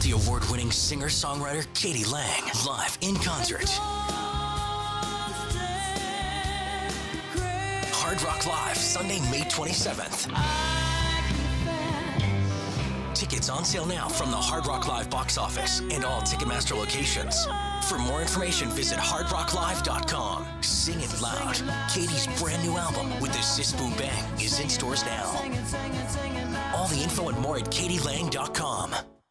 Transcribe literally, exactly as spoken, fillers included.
multi-award-winning singer-songwriter Katie Lang, live in concert. Hard Rock Live, Sunday, May twenty-seventh. Tickets on sale now from the Hard Rock Live box office and all Ticketmaster locations. For more information, visit hard rock live dot com. Sing It Loud. Katie's brand new album with the Sis Boom Bang is in stores now. All the info and more at katie lang dot com.